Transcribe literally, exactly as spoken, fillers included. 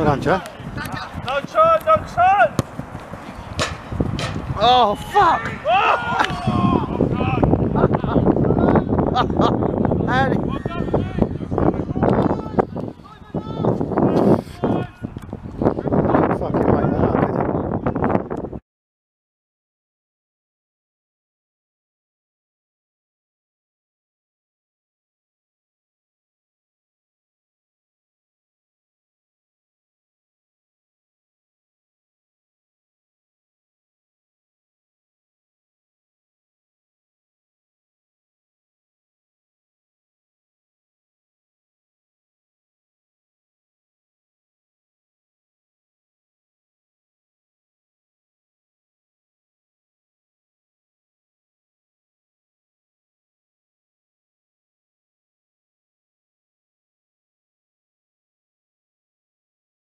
Well done, Joe. No turn, no turn! Oh, fuck! Oh! Oh, God! How did